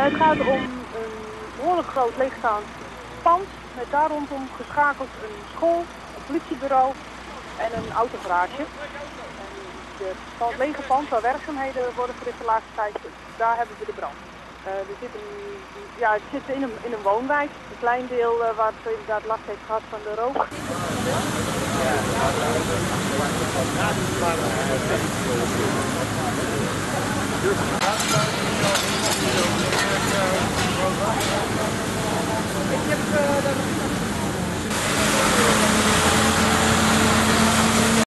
Het gaat om een behoorlijk groot leegstaand pand met daar rondom geschakeld een school, een politiebureau en een autogarage. En het lege pand waar werkzaamheden worden verricht de laatste tijd, daar hebben we de brand. Het zit in een woonwijk, een klein deel waar het inderdaad last heeft gehad van de rook. Ik heb